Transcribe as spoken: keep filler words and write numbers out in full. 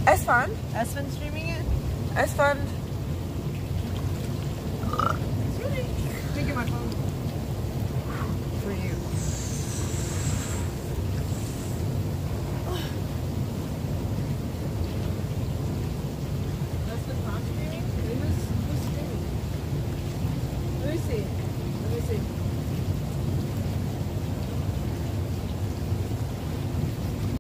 S Fund. S Fund streaming it? S Fund. It's really. Let me get my phone. For you. S Fund not streaming? Who's, who's streaming? Let me see. Let me see.